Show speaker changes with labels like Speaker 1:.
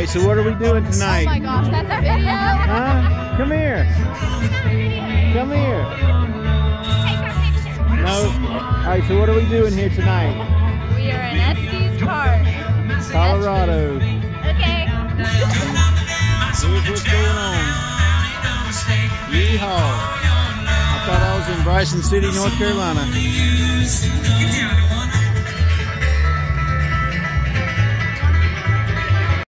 Speaker 1: Alright, so what are we doing tonight?
Speaker 2: Oh my gosh, that's our video?
Speaker 1: Huh? Come here. Come here.
Speaker 2: Take our picture.
Speaker 1: No. Alright, so what are we doing here tonight?
Speaker 2: We are in Estes Park,
Speaker 1: Colorado.
Speaker 2: Okay.
Speaker 1: Here's what's going on. Yeehaw. I thought I was in Bryson City, North Carolina.